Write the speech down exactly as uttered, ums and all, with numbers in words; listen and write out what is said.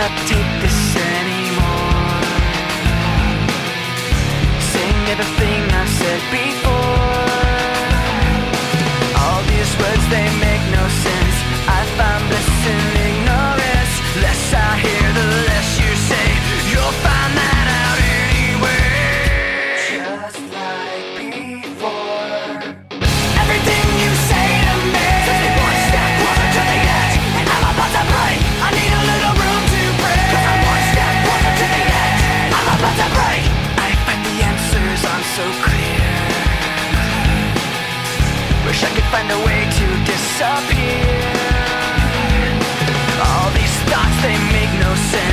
cannot take this anymore. Saying everything I've said before. All these words, they make no sense. I find bliss in ignorance. Less I hear, the less you say. You'll find that out anyway. Just like before. Everything you say to me sets me one step closer to the edge, and I'm about to break. I need a little room to break, 'cause I'm one step closer to the edge. I'm about to break. I find the answers aren't so clear. Wish I could find a way to disappear. All these thoughts, they make no sense.